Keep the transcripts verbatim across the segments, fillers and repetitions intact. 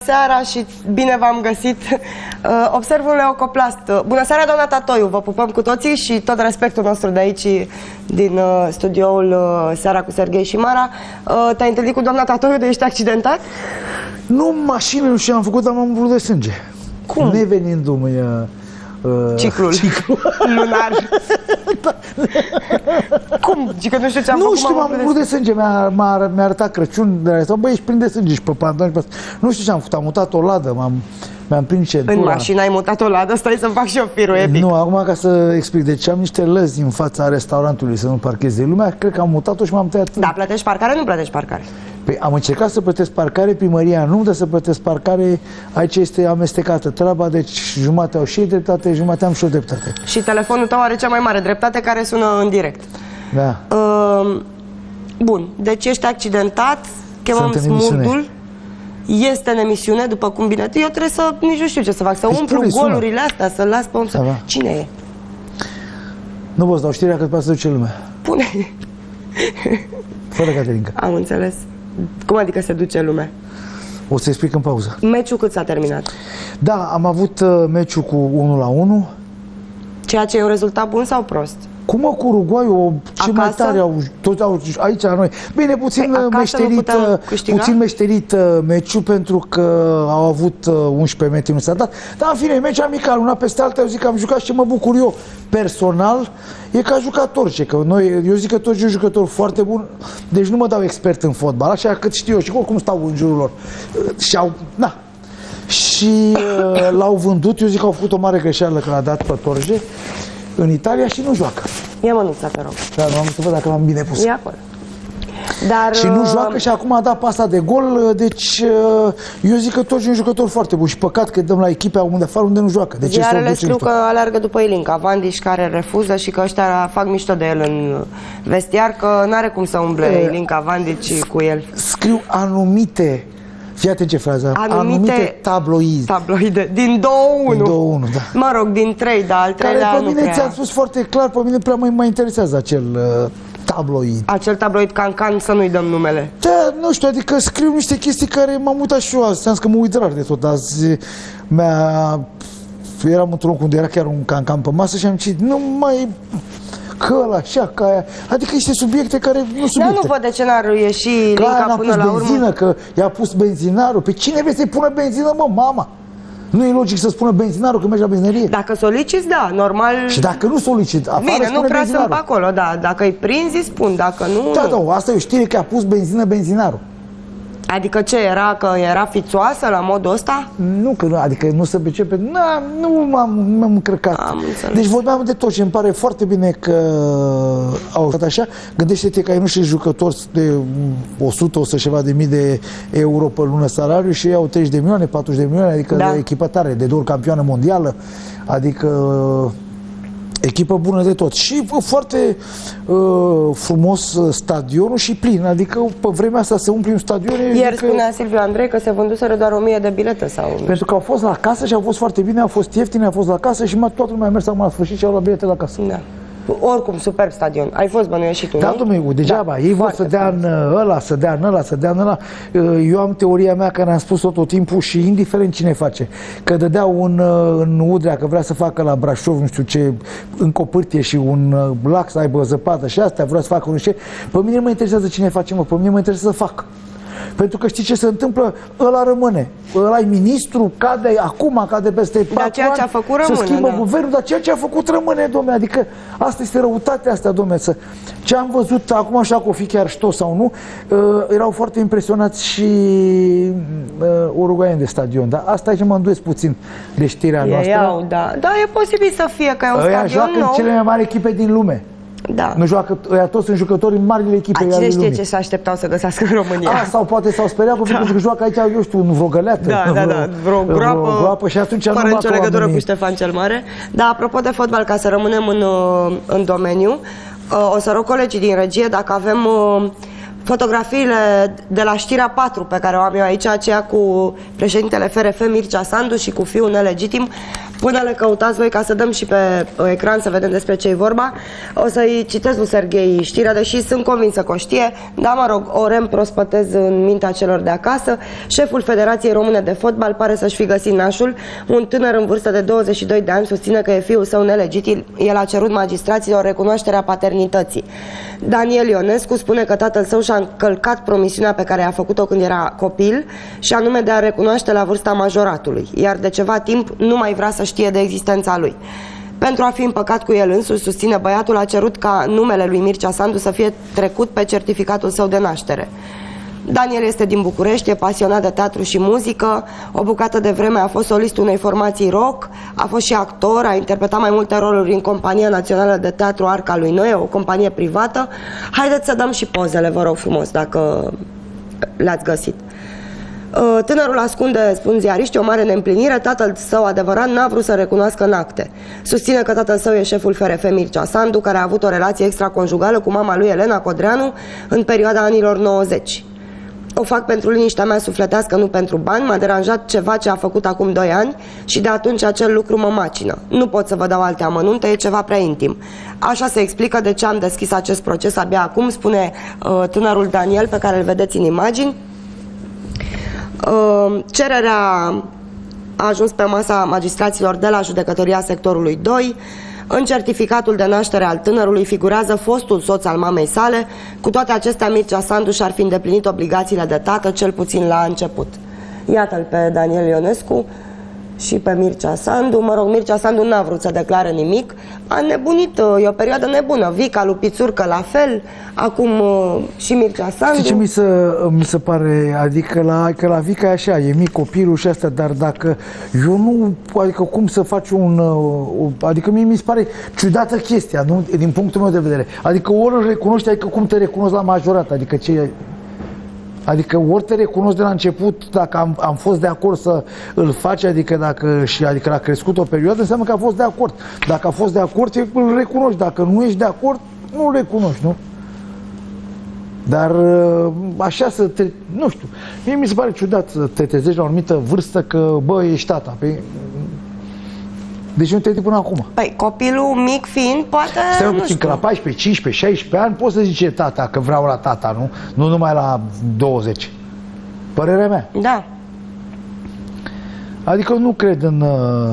seara și bine v-am găsit. Observ un leucoplast. Bună seara, doamna Tatoiu, vă pupăm cu toții și tot respectul nostru de aici, din studioul Seara cu Serghei și Mara. Te-ai întâlnit cu doamna Tatoiu de ești accidentat? Nu, mașină, nu știu ce am făcut, dar m-am umplut de sânge. Cum? Nevenindu-mi uh, ciclul, ciclul lunar. Da. Cum? Că nu știu ce am nu făcut, știu, m-am umplut de sânge, mi-a mi arătat Crăciun, băi, ești plin de sânge și pe pantaloni, pe... Nu știu ce am făcut, am mutat o ladă, m-am mi-am prins centura. În mașină ai mutat o ladă, stai să fac și eu firul epic. Nu, acum ca să explic, deci am niște lăzi în fața restaurantului să nu parcheze lumea, cred că am mutat-o și m-am tăiat. Da, plătești parcare, nu plătești parcare? Păi am încercat să plătesc parcare, primăria nu dă să plătesc parcare, aici este amestecată treaba, deci jumate au și dreptate, jumate am și o dreptate. Și telefonul tău are cea mai mare dreptate, care sună în direct. Da. Uh, bun, deci ești accidentat, chemăm Smurdul, este în emisiune, după cum bine, eu trebuie să, nici nu știu ce să fac, să deci umplu golurile sună. astea, să las pe om să... Da. Cine e? Nu vă dau știrea că poate să duce lumea. Pune. Fără Caterinca. Am înțeles. Cum adică se duce lumea? O să explic în pauză. Meciul cât s-a terminat? Da, am avut uh, meciul cu unu la unu. Ceea ce e un rezultat bun sau prost? Cum mă, cu Uruguayul, ce mai tare au, toți au, aici la noi. Bine, puțin păi, meșterit, puțin meșterit meciul, pentru că au avut unsprezece metri, nu s-a dat. Dar în fine, meci amical, una peste alta, eu zic că am jucat și ce mă bucur eu personal, e ca jucător, ce, că noi, eu zic că toți un jucător foarte bun, deci nu mă dau expert în fotbal, așa cât știu eu și oricum stau în jurul lor. Și au, na, și uh, l-au vândut, eu zic că au făcut o mare greșeală că l-a dat pe Torje în Italia și nu joacă. Ia mănuța, te rog. Da, nu am să văd dacă l-am bine pus. E acolo. Dar, și nu joacă și acum a dat pasa de gol, deci eu zic că toți un jucător foarte bun și păcat că dăm la echipe unde afară unde nu joacă. De ce ziarele scriu că aleargă după Ilinca Vandiș, care refuză și că ăștia fac mișto de el în vestiar, că n-are cum să umble e, Ilinca Vandiș cu el. Scriu anumite, fii atent ce frază, anumite, anumite tabloide. Tabloide, din două unu. Din două unu, da. Mă rog, din trei, dar al treilea care pe mine prea... ți-am spus foarte clar, pe mine prea mă interesează acel uh, tabloid. Acel tabloid Cancan, să nu-i dăm numele. Da, nu știu, adică scriu niște chestii care m-am uitat și eu azi, ți-am zis că mă uit rar de tot azi. Mi-a... Eram într-un loc unde era chiar un Cancan pe masă și am zis, nu mai... că ăla, așa, că aia. Adică niște subiecte care nu subiecte. Dar nu văd de ce n-ar ieși Ilinca până la urmă. Benzină, că i-a pus benzinarul. Pe cine vrei să-i pună benzină, mă, mama? Nu e logic să spună benzinarul că mergi la benzinărie. Dacă soliciți, da, normal. Și dacă nu solicit, afară bine, spune nu prea benzinarul. sunt pe acolo, da. Dacă îi prinzi, spun, dacă nu, da, nu. Da, asta e o știre că a pus benzină benzinarul. Adică ce, era că era fițoasă la modul ăsta? Nu, că, adică nu se percepe, na, nu m-am încărcat. Am deci vorbeam de tot și îmi pare foarte bine că au stat așa. Gândește-te că ai nu știu jucători de o sută, o sută ceva de mii de euro pe lună salariu și ei au treizeci de milioane, patruzeci de milioane, adică da. De echipă tare, de două ori campioană mondială, adică echipă bună de tot și foarte uh, frumos stadionul și plin, adică pe vremea asta se umple un stadion. Ieri spunea Silviu Andrei că se vânduseră doar o mie de bilete sau... Pentru că au fost la casă și au fost foarte bine, au fost ieftine, au fost la casă și toată lumea a mers acum la sfârșit și au luat bilete la casă. Da. Oricum, superb stadion. Ai fost bănuiești și tu, da, domnule, degeaba. Da, ei vor să dea în ăla, să dea în ăla, să dea în ăla. Eu am teoria mea care am spus-o tot timpul și indiferent cine face. Că dădeau în, în Udrea, că vrea să facă la Brașov, nu știu ce, în Copârtie și un lac să aibă zăpadă și astea, vrea să facă un ce. Pe mine nu mă interesează cine face, mă, pe mine mă interesează să fac. Pentru că știi ce se întâmplă? Ăla rămâne. Ăla-i ministru, cade acum, cade peste patru ani, ceea ce a făcut rămâne, se schimbă da. guvernul, dar ceea ce a făcut rămâne, dom'le. Adică asta este răutatea asta, dom'le. Să... Ce am văzut acum, așa că o fi chiar ștos sau nu, uh, erau foarte impresionați și uh, uruguaieni de stadion. Dar asta aici mă înduiesc puțin de știrea Ei noastră. Au, da. Da, e posibil să fie că e un Ăia stadion joacă nou. în cele mai mari echipe din lume. Da. Nu joacă, ăia toți sunt jucători în marile echipe. A, cine știe ce s-așteptau să găsească în România? A, sau poate s-au speriat da. Pentru că joacă aici, eu știu, în vreo găleată. Da, da, da, vreo groapă, vreo groapă și atunci fără nu nicio legătură cu Ștefan cel Mare. Dar apropo de fotbal, ca să rămânem în, în domeniu, o să rog colegii din regie dacă avem fotografiile de la știrea patru pe care o am eu aici, aceea cu președintele F R F Mircea Sandu și cu fiul nelegitim, până le căutați voi ca să dăm și pe ecran să vedem despre ce e vorba. O să-i citesc lui Serghei știrea, deși sunt convinsă că o știe, dar mă rog, o reîmprospătez în mintea celor de acasă. Șeful Federației Române de Fotbal pare să-și fi găsit nașul. Un tânăr în vârstă de douăzeci și doi de ani susține că e fiul său nelegitim. El a cerut magistraților recunoașterea paternității. Daniel Ionescu spune că tatăl său și-a încălcat promisiunea pe care a făcut-o când era copil, și anume de a recunoaște la vârsta majoratului, iar de ceva timp nu mai vrea să știe de existența lui. Pentru a fi împăcat cu el însuși, susține băiatul, a cerut ca numele lui Mircea Sandu să fie trecut pe certificatul său de naștere. Daniel este din București, e pasionat de teatru și muzică, o bucată de vreme a fost solistul unei formații rock, a fost și actor, a interpretat mai multe roluri în Compania Națională de Teatru Arca lui Noe, o companie privată. Haideți să dăm și pozele, vă rog frumos, dacă le-ați găsit. Tânărul ascunde, spun ziariști, o mare neîmplinire. Tatăl său adevărat n-a vrut să recunoască în acte. Susține că tatăl său e șeful F R F Mircea Sandu, care a avut o relație extraconjugală cu mama lui Elena Codreanu în perioada anilor nouăzeci. O fac pentru liniștea mea sufletească, nu pentru bani. M-a deranjat ceva ce a făcut acum doi ani și de atunci acel lucru mă macină. Nu pot să vă dau alte amănunte, e ceva prea intim. Așa se explică de ce am deschis acest proces abia acum, spune uh, tânărul Daniel, pe care îl vedeți în imagini. Uh, cererea a ajuns pe masa magistraților de la judecătoria sectorului doi. În certificatul de naștere al tânărului figurează fostul soț al mamei sale. Cu toate acestea, Mircea Sandu și-ar fi îndeplinit obligațiile de tată, cel puțin la început. Iată-l pe Daniel Ionescu și pe Mircea Sandu. Mă rog, Mircea Sandu n-a vrut să declare nimic. A nebunit, e o perioadă nebună. Vica lui Pițurcă la fel, acum și Mircea Sandu. Știi ce mi se, mi se pare? Adică la, că la Vica e așa, e mic copilul și asta, dar dacă eu nu, adică cum să faci un, o, adică mie mi se pare ciudată chestia, nu? Din punctul meu de vedere. Adică ori îl recunoști, adică cum te recunoști la majorat, adică ce... Adică ori te recunosc de la început, dacă am, am fost de acord să îl faci, adică dacă și adică l-a crescut o perioadă, înseamnă că a fost de acord. Dacă a fost de acord, îl recunoști. Dacă nu ești de acord, nu îl recunoști, nu? Dar așa să te... Nu știu. Mie mi se pare ciudat să te trezești la o anumită vârstă că, bă, ești tata. Pe... Deci nu te până acum. Păi copilul mic fiind, poate, stai un nu puțin, știu. că la paisprezece, cincisprezece, șaisprezece ani poți să zice tata, că vreau la tata, nu? Nu numai la douăzeci. Părerea mea. Da. Adică nu cred în...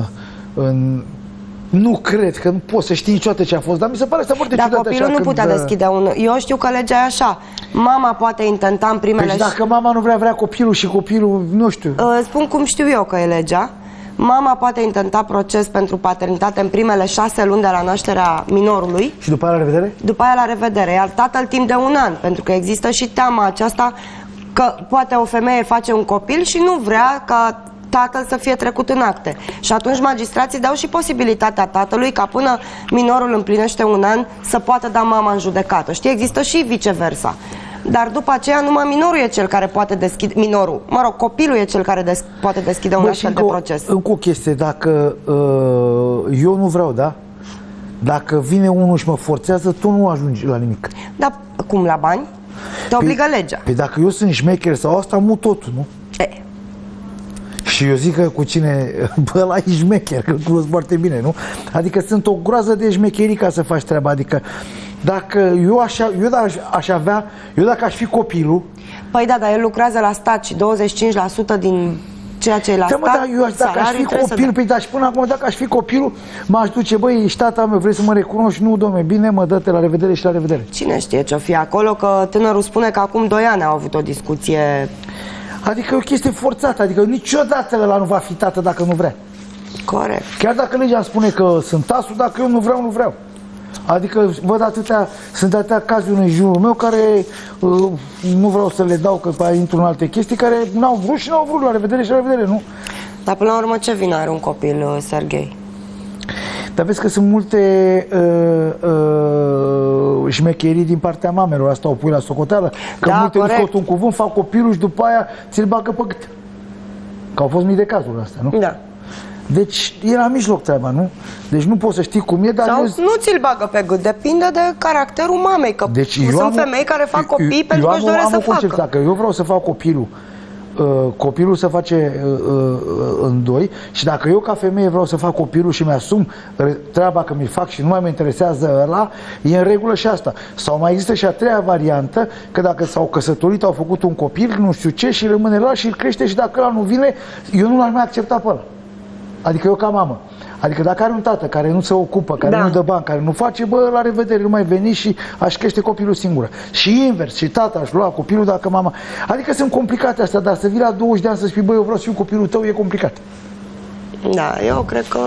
în nu cred că nu poți să știi niciodată ce a fost, dar mi se pare asta foarte ciudat. Dar copilul nu putea deschide un... Eu știu că legea e așa. Mama poate intenta în primele... Deci dacă mama nu vrea, vrea copilul și copilul, nu știu. Spun cum știu eu că e legea. Mama poate intenta proces pentru paternitate în primele șase luni de la nașterea minorului. Și după aia la revedere? După aia la revedere. Iar tatăl timp de un an, pentru că există și teama aceasta că poate o femeie face un copil și nu vrea ca tatăl să fie trecut în acte. Și atunci magistrații dau și posibilitatea tatălui ca până minorul împlinește un an să poată da mama în judecată. Știi, există și viceversa. Dar după aceea numai minorul e cel care poate deschide, minorul, mă rog, copilul e cel care des, poate deschide un Bă, astfel de o, proces. Încă o chestie, dacă uh, eu nu vreau, da? Dacă vine unul și mă forțează, tu nu ajungi la nimic. Dar cum, la bani? Te obligă legea. Păi dacă eu sunt șmecher sau asta, mut totul, nu? E. Și eu zic că cu cine, bă, ăla e șmecher, că îl cunosc foarte bine, nu? Adică sunt o groază de șmecherii ca să faci treaba, adică dacă eu, așa, eu dacă aș avea, eu dacă aș fi copilul... Păi da, dar el lucrează la stat și douăzeci și cinci la sută din ceea ce e la da, stat, mă, da, eu aș, dacă aș fi copil, păi da, și până acum, dacă aș fi copilul, m-aș duce, băi, ești tata meu, vrei să mă recunoști? Nu, domne, bine, mă, dă-te, la revedere și la revedere. Cine știe ce-o fi acolo, că tânărul spune că acum doi ani au avut o discuție... Adică e o chestie forțată, adică niciodată ăla nu va fi tată dacă nu vrea. Corect. Chiar dacă legea spune că sunt tasul, dacă eu nu vreau, nu vreau. Adică văd atâtea, sunt atâtea cazuri în jurul meu care uh, nu vreau să le dau, că pe intru în alte chestii, care n-au vrut și n-au vrut, la revedere și la revedere, nu? Dar până la urmă ce vină are un copil, uh, Serghei? Dar vezi că sunt multe uh, uh, șmecherii din partea mamelor, asta o pui la socoteală, că da, multe îți corect. scot un cuvânt, fac copilul și după aia ți-l bagă pe gât. Că au fost mii de cazuri astea, nu? Da. Deci e la mijloc treaba, nu? Deci nu poți să știi cum e, dar... Sau eu... nu ți-l bagă pe gât, depinde de caracterul mamei, că deci sunt am, femei care fac copii eu, pentru eu că își doresc am să un concept, facă. Dacă eu vreau să fac copilul, uh, copilul se face uh, uh, în doi și dacă eu ca femeie vreau să fac copilul și mi-asum treaba că mi-l fac și nu mai mă interesează ăla, e în regulă și asta. Sau mai există și a treia variantă, că dacă s-au căsătorit, au făcut un copil, nu știu ce, și rămâne la și îl crește și dacă ăla nu vine, eu nu l-aș mai accepta pe ăla. Adică eu ca mamă. Adică dacă are un tată care nu se ocupă, care Da. nu dă bani, care nu face, bă, la revedere, nu mai veni și aș crește copilul singură. Și invers, și tata aș lua copilul dacă mama... Adică sunt complicate astea, dar să vii la douăzeci de ani să spui, bă, eu vreau să fiu copilul tău, e complicat. Da, eu cred că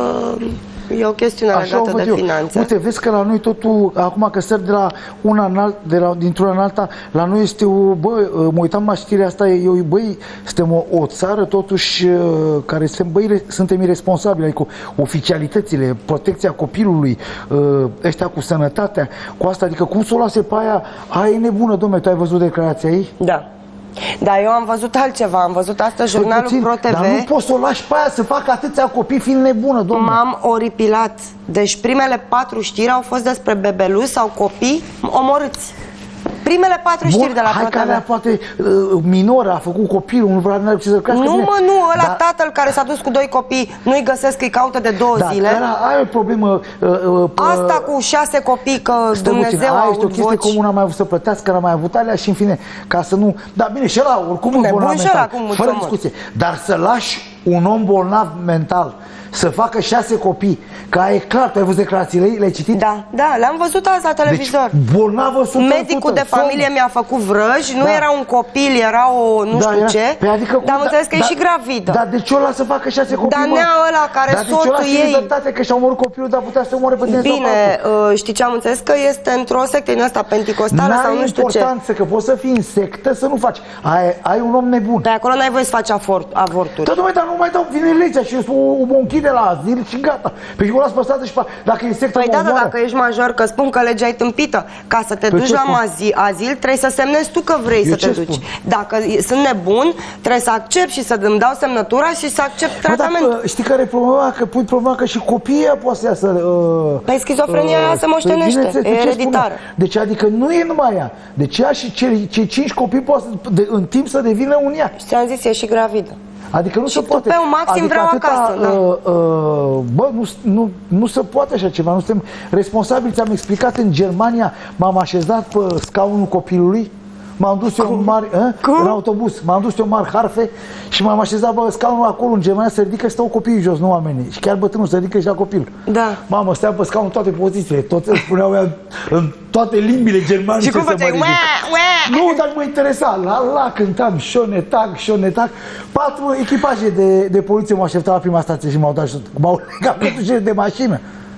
e o chestiune Așa o legată văd de eu. finanțe. Uite, vezi că la noi totul, acum că sări de la una în alt, de la, dintr-una în alta, la noi este o, bă, mă uitam la știrea asta, eu, băi, suntem o, o țară totuși care suntem, băi, suntem irresponsabili, adică oficialitățile, protecția copilului, ăștia cu sănătatea, cu asta, adică cum să o lase pe aia, aia e nebună, dom'le, tu ai văzut declarația ei? Da. Dar eu am văzut altceva, am văzut astăzi jurnalul puțin, Pro T V. Dar nu poți să o lași pe aia să facă atâția copii fiind nebună, domnule. M-am oripilat. Deci primele patru știri au fost despre bebeluși sau copii omorâți. Primele patru Bun, știri de la hai Pro T V. că alea poate uh, minoră, a făcut copilul, nu vrea ce să crească. Nu, bine. mă, nu, ăla Dar- tatăl care s-a dus cu doi copii, nu-i găsesc, îi caută de două Da, zile. ăla, ai o problemă. Uh, uh, Asta cu șase copii, că Stai Dumnezeu puțin, a aia este o avut chestie voci. comună, a mai avut să plătească, n-a mai avut alea și în fine, ca să nu... Da, bine, și ăla oricum un Nebun bolnav și ăla, mental, cum fără mulțumesc. discuție. Dar să lași un om bolnav mental să facă șase copii, că e clar, tu ai văzut declarațiile ei, le-ai citit? Da, da, le-am văzut azi la televizor. Deci, bolnavă o sută la sută. Medicul de familie mi-a făcut vrăji, nu Da. era un copil, era o nu Da, știu era- ce, Păi adică, dar am da, înțeles că da, e și gravidă. Dar de ce o lasă să facă șase copii, Dar mă? nea ăla care Dar de ce o soțul lasă ei- libertate, că și-a omorât copilul, dar putea să omoare pe tine sau pe Bine, altul? uh, știi ce am înțeles? Că este într-o sectă din asta penticostală sau N-are nu știu ce. importanță că poți să fii în sectă să nu faci. Ai, ai un om nebun. Pe acolo n-ai voie să faci avort, avorturi. Da, dom'le, dar nu mai dau, vine legea și o, o închide la azil și gata. Păi eu o las pe stradă și pa, dacă e sectă, Păi mă da, da, omoară. dacă ești major, că spun că legea e tâmpită. Ca să te Păi duci ce la spun? mazi, azil, trebuie să semnezi tu că vrei Eu să ce te duci. spun? Dacă sunt nebun, trebuie să accept și să îmi dau semnătura și să accept Bă, dar, tratamentul. uh, știi care e problema? Că pui problema că și copiii poate să iasă... Uh, Păi schizofrenia aia se moștenește, bineînțeles, e de ce ereditară. spun? Deci adică nu e numai ea. Deci ea și cei, cei cinci copii poate să, de, în timp să devină un ea. Și ți-am zis, e și gravidă. Adică nu Și se poate. tupeu maxim vreau acasă, da. uh, uh, bă, nu, nu, nu se poate așa ceva. Nu suntem responsabili. Ți-am explicat, în Germania m-am așezat pe scaunul copilului. M-am dus eu mari, Cum? în autobuz, m-am dus eu mari harfe și m-am așezat pe scaunul acolo în Germania, se ridică și stau copiii jos, nu oamenii. Și chiar bătrânul se ridică și la copil. Da. Mamă, stea pe scaun în toate pozițiile, toți îmi spuneau ea în toate limbile germane. Și cum să mă făceai? ridic. Ue, ue. Nu, dar mă interesa. La la cântam șonetac, șonetac. Patru echipaje de, de poliție m-au așteptat la prima stație și m-au dat și m-au legat pe ușile de mașină.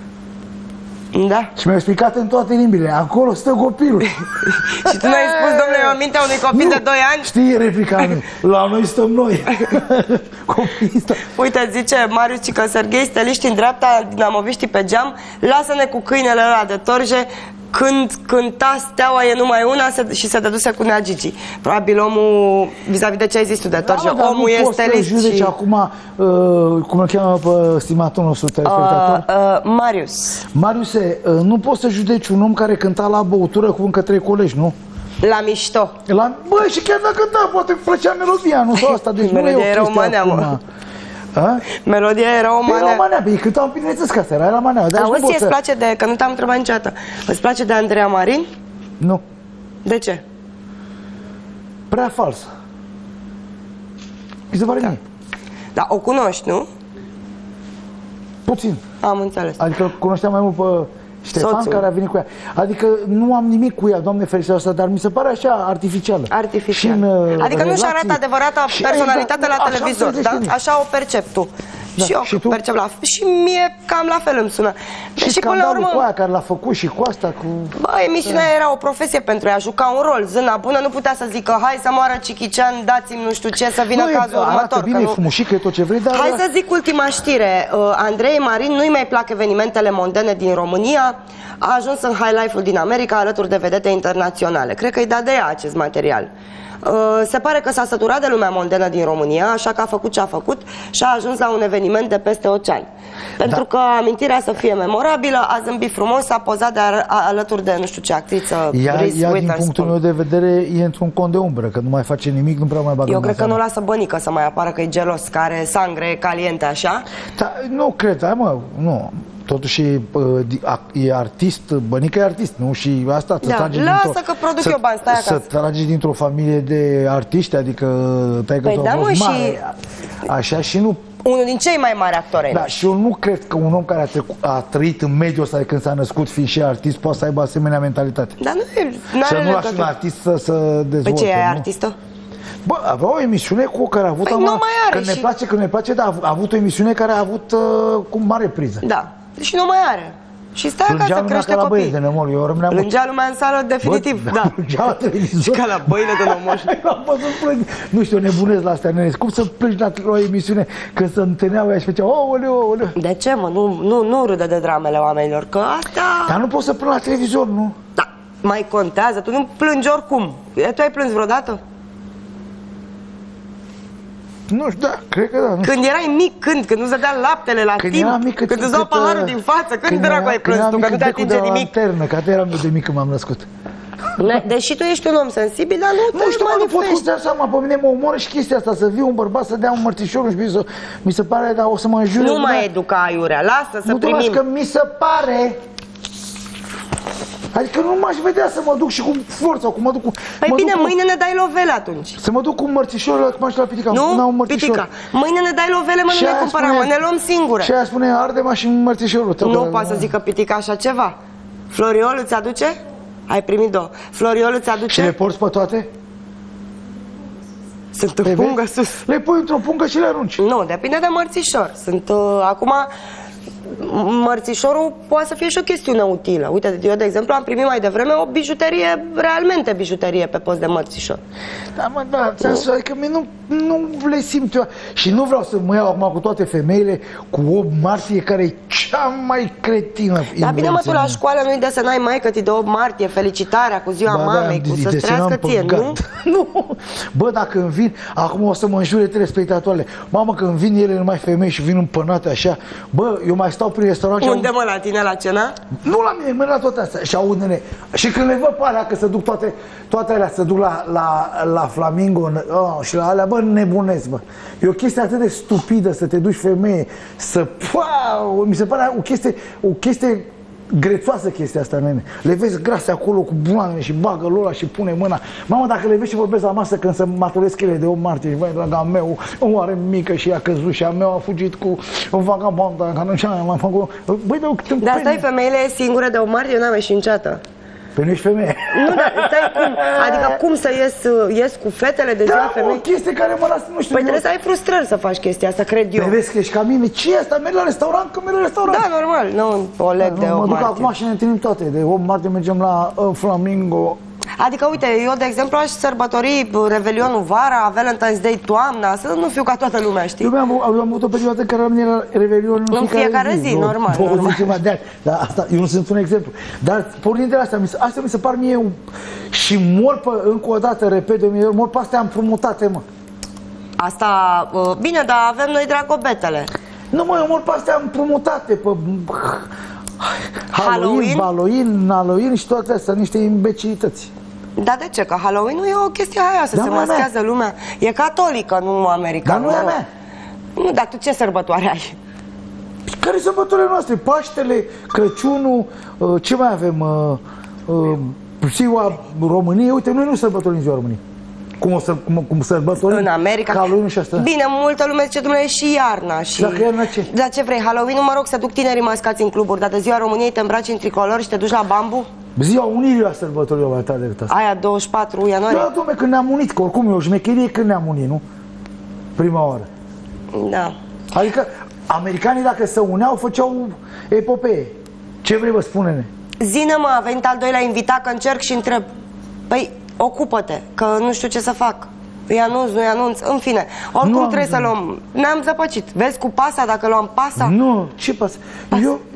Da. Și mi-au explicat în toate limbile. Acolo stă copilul. Și tu n-ai spus, domnule, eu aminte unui copil de doi ani? Știi replica mea? La noi stăm noi. Copiii stau. Uite, zice Marius Cică Serghei, steliști în dreapta, dinamoviștii pe geam, lasă-ne cu câinele ăla de torje, când cânta Steaua e numai una se, și se dăduse cu Nea Gigi. Probabil omul, vis-a-vis de ce ai zis tu de torje, Da, dar omul nu e poți să stelist judeci și... acum, uh, cum îl cheamă pe stimatul nostru telespectator? Uh, uh, Marius, Mariuse, uh, nu poți să judeci un om care cânta la băutură cu încă trei colegi, nu? la mișto. La, bă, și chiar dacă da, poate îmi plăcea melodia, nu sau asta, deci nu e o Melodia era chestie o manea, acum. mă. A? Melodia era o Păi era o manea. manea, băi, cântau bineînțeles că asta era la manea. Dar Auzi, nu pot îți să... place de, că nu te-am întrebat niciodată, îți place de Andreea Marin? Nu, De ce? prea fals. Mi se pare mie. Da, o cunoști, nu? Puțin. Am înțeles. Adică cunoșteam mai mult pe Ștefan, Soțul. care a venit cu ea. Adică nu am nimic cu ea, Doamne ferește asta, dar mi se pare așa artificială. Artificial. Și în, uh, Adică nu-și relații. arată adevărata Și- personalitate exact, la așa televizor, înțelegi da? mie. Așa o percep tu. Da, Și eu și tu? percep la fel. Și mie cam la fel îmi sună. Și, și până la scandalul urmă, cu aia care l-a făcut și cu asta, cu... bă, emisiunea era o profesie pentru ea, juca un rol. Zâna bună nu putea să zică, hai să moară Cichician, dați-mi nu știu ce, să vină Nu, e- cazul arată următor. bine, că e nu... frumușică, e tot ce vrei, dar... Hai să zic ultima știre. Uh, Andrei Marin nu-i mai plac evenimentele mondene din România. A ajuns în High Life-ul din America alături de vedete internaționale. Cred că îi da de ea acest material. Se pare că s-a săturat de lumea mondenă din România, așa că a făcut ce a făcut și a ajuns la un eveniment de peste ocean. Pentru da. că amintirea să fie memorabilă, a zâmbit frumos, a pozat de alături de nu știu ce actriță. Ea, ea din punctul meu de vedere, e într-un cont de umbră, că nu mai face nimic, nu prea mai bagă. Eu cred că nu lasă Bănică să mai apară, că e gelos, care sangre caliente așa. Da, nu cred, hai mă, nu. Totuși e, e artist, Bănică e artist, nu? Și asta da, lasă că produc să, eu bani, stai acasă. Să tragi dintr-o familie de artiști, adică taică păi tu da, a fost mă, mare, și... așa și nu... Unul din cei mai mari actori. Da, și eu nu cred că un om care a, trecut, a trăit în mediul ăsta de când s-a născut, fiind și artist, poate să aibă asemenea mentalitate. Dar nu e... Să nu lași un artist să se dezvolte. Pe ce e artistă? Bă, avea o emisiune cu care a avut... Păi nu mai are că și... ne place, că ne place, dar a avut o emisiune care a avut uh, cu mare priză. Da, și nu mai are. Și stai plângea acasă, crește copii. De nemol, eu rămâneam... Plângea lumea în sală, definitiv, bă, da. Plângea la televizor. Și ca la băile de nomoș. Nu știu, nebunesc la astea, nene. Cum să plângi la o emisiune când se întâlneau ea și făcea, oh, oleu. De ce, mă? Nu, nu, nu râde de dramele oamenilor, că astea... Dar nu poți să plângi la televizor, nu? Da, mai contează, tu nu plângi oricum. Tu ai plâns vreodată? Nu știu, da, cred că da. Nu când erai mic, când? Când nu-ți dădea laptele la când timp? Mic, cât, când îți dau paharul din față? Când dracu ai plâns tu? Că nu te atinge nimic? Lanternă, că eram eu de mic când m-am născut. Deși tu ești un om sensibil, dar nu te Nu știu, manifesti. nu pot să-ți dea seama, pe mine mă omoră și chestia asta, să vii un bărbat să dea un mărțișor și mi se, mi se pare, dar o să mă înjure. Nu mai educa aiurea, lasă să nu primim. Nu că mi se pare... Adică nu m-aș vedea să mă duc și cu forța, cum mă duc cu... Păi mă bine, duc mâine ne dai lovele atunci. Să mă duc cu un mărțișor, cum aș la Pitica. Nu, un Pitica. Mâine ne dai lovele, mă, nu ne cumpărăm, mă, ne luăm singure. Și aia spune, arde-mă și mărțișorul. Nu poate să zică Pitica așa ceva. Floriol îți aduce? Ai primit două. Floriol îți aduce? Și le porți pe toate? Sunt în pungă sus. Le pui într-o pungă și le arunci. Nu, depinde de mărțișor. Sunt, uh, acum... Mărțișorul poate să fie și o chestiune utilă. Uite, eu, de exemplu, am primit mai devreme o bijuterie, realmente bijuterie pe post de mărțișor. Da, mă, da, ți-am spus, adică nu, nu le simt eu. Și nu vreau să mă iau acum cu toate femeile cu opt martie, care e cea mai cretină. Da, bine, mă, tu la școală nu-i desenai maică de opt martie, felicitarea cu ziua ba, mamei, da, cu să-ți trească ție, nu? Nu. Bă, dacă îmi vin, acum o să mă înjure telespectatoarele. Mamă, când vin ele numai femei și vin împănate așa, bă, eu mai stau prin restaurant. Unde, mă, la tine, la cena? Nu la mine, mă, la toate astea. Și aud, nene. Și când le văd pe alea, că se duc toate, toate alea, se duc la, la, la Flamingo oh, și la alea, bă, nebunesc, bă. E o chestie atât de stupidă să te duci femeie, să... Wow, mi se pare o chestie, o chestie grețoasă chestia asta, nene. Le vezi grase acolo cu bulanele și bagă lola și pune mâna. Mamă, dacă le vezi și vorbesc la masă când se maturesc ele de opt martie și, băi, draga meu, o are mică și a căzut și a meu a fugit cu o vagabondă, că nu știu, m-a făcut... Băi, de dar stai, femeile singure de opt martie, eu n-am ieșit niciodată. Păi nu ești femeie. Nu, dar stai cum? Adică cum să ies, ies cu fetele de ziua da, femei? Da, o chestie care mă lasă, nu știu. Păi trebuie să ai frustrări să faci chestia asta, cred eu. Păi vezi că ești ca mine, ce e asta? Mergi la restaurant, că mergi la restaurant. Da, normal, nu o leg da, de opt martie. Mă duc martie. acum și ne întâlnim toate. De opt martie mergem la uh, Flamingo. Adică, uite, eu, de exemplu, aș sărbători Revelionul vara, Valentine's Day toamna, să nu fiu ca toată lumea, știi? Eu am, am avut o perioadă în care la mine era Revelion în, în fiecare, fiecare zi, zi normal. normal. Ceva de ani. Dar asta, eu nu sunt un exemplu. Dar pornind de astea, astea mi se par mie și mor pe, încă o dată, repet de mie, mor pe astea împrumutate, mă. Asta, bine, dar avem noi dragobetele. Nu, mă, eu mor pe astea împrumutate, pe... Halloween, Halloween, Halloween și toate astea, niște imbecilități. Dar de ce? Că Halloween-ul e o chestie haioasă, da, se maschează lumea. E catolică, nu americană. Dar nu e a mea. Nu, dar tu ce sărbătoare ai? Care sunt sărbătorile noastre? Paștele, Crăciunul, ce mai avem? Ziua României. Uite, noi nu sărbătorim ziua României. Cum, o să, cum, cum sărbătorim în America. Halloween și asta. Bine, multă lume zice, dumneavoastră, și iarna. Și... Dacă iarna ce? Dar ce vrei? Halloween-ul, mă rog, să duc tinerii mascați în cluburi, dar de ziua României te îmbraci în tricolor și te duci la bambu? Ziua Unirii la sărbătorile mai tare decât asta. Aia douăzeci și patru ianuarie? Da, dom'le, când ne-am unit, că oricum e o șmecherie când ne-am unit, nu? Prima oară. Da. Adică, americanii dacă se uneau, făceau epopee. Ce vrei, vă spune-ne? Zine, mă, a venit al doilea invitat, că încerc și întreb. Păi, ocupă-te, că nu știu ce să fac. Îi anunț, nu-i anunț, în fine. Oricum nu trebuie să luăm. Ne-am zăpăcit. Vezi cu pasa, dacă luam pasa? Nu, ce pasa? Eu,